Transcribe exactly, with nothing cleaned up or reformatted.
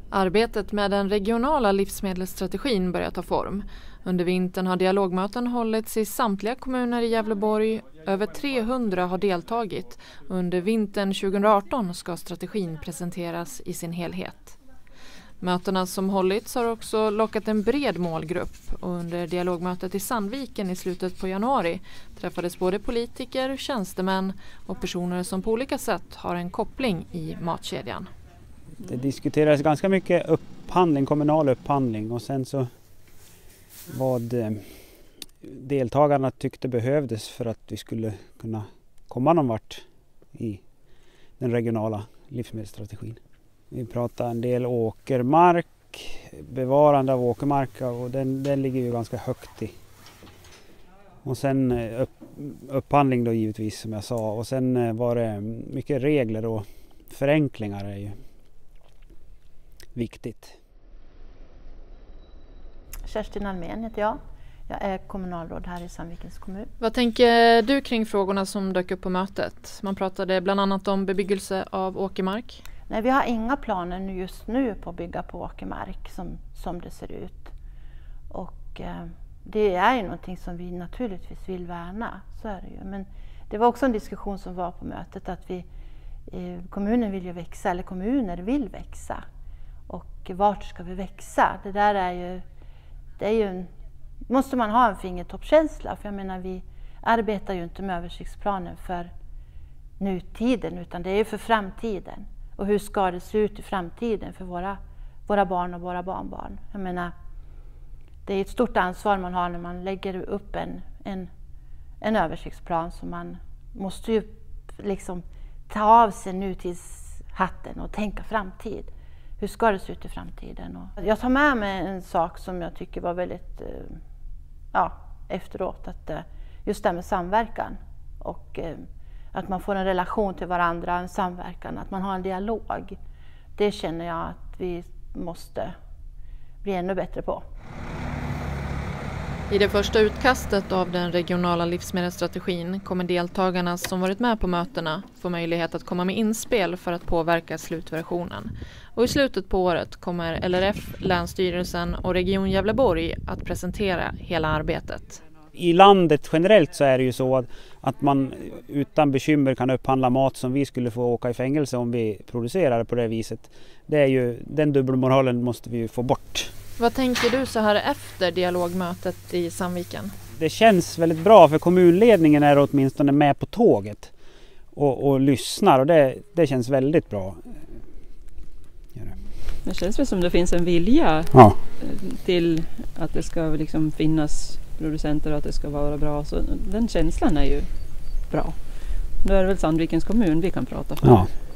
Arbetet med den regionala livsmedelsstrategin börjar ta form. Under vintern har dialogmöten hållits i samtliga kommuner i Gävleborg. Över trehundra har deltagit. Under vintern tjugoarton ska strategin presenteras i sin helhet. Mötena som hållits har också lockat en bred målgrupp och under dialogmötet i Sandviken i slutet på januari träffades både politiker, tjänstemän och personer som på olika sätt har en koppling i matkedjan. Det diskuterades ganska mycket upphandling, kommunal upphandling och sen så vad deltagarna tyckte behövdes för att vi skulle kunna komma någon vart i den regionala livsmedelsstrategin. Vi pratar en del åkermark, bevarande av åkermark och den, den ligger ju ganska högt i. Och sen upp, upphandling då givetvis som jag sa och sen var det mycket regler och förenklingar är ju viktigt. Kerstin Almén heter jag. Jag är kommunalråd här i Sandvikens kommun. Vad tänker du kring frågorna som dök upp på mötet? Man pratade bland annat om bebyggelse av åkermark. Nej, vi har inga planer just nu på att bygga på åkermark som, som det ser ut. Och eh, det är ju någonting som vi naturligtvis vill värna, så är det ju. Men det var också en diskussion som var på mötet att vi, eh, kommunen vill ju växa, eller kommuner vill växa. Och vart ska vi växa? Det där är ju, det är ju en, måste man ha en fingertoppskänsla. För jag menar, vi arbetar ju inte med översiktsplanen för nutiden utan det är ju för framtiden. Och hur ska det se ut i framtiden för våra, våra barn och våra barnbarn? Jag menar, det är ett stort ansvar man har när man lägger upp en, en, en översiktsplan. Så man måste ju liksom ta av sig nutidshatten och tänka framtid. Hur ska det se ut i framtiden? Och jag tar med mig en sak som jag tycker var väldigt ja, efteråt. Att just det med samverkan. Och att man får en relation till varandra, en samverkan. Att man har en dialog. Det känner jag att vi måste bli ännu bättre på. I det första utkastet av den regionala livsmedelsstrategin kommer deltagarna som varit med på mötena få möjlighet att komma med inspel för att påverka slutversionen. Och i slutet på året kommer L R F, Länsstyrelsen och Region Gävleborg att presentera hela arbetet. I landet generellt så är det ju så att, att man utan bekymmer kan upphandla mat som vi skulle få åka i fängelse om vi producerar på det viset. Det är ju, den dubbelmoralen måste vi ju få bort. Vad tänker du så här efter dialogmötet i Sandviken? Det känns väldigt bra för kommunledningen är åtminstone med på tåget och, och lyssnar och det, det känns väldigt bra. Det känns väl som det finns en vilja ja. till att det ska liksom finnas producenter och att det ska vara bra. Så den känslan är ju bra. Nu är det väl Sandvikens kommun vi kan prata för. Ja.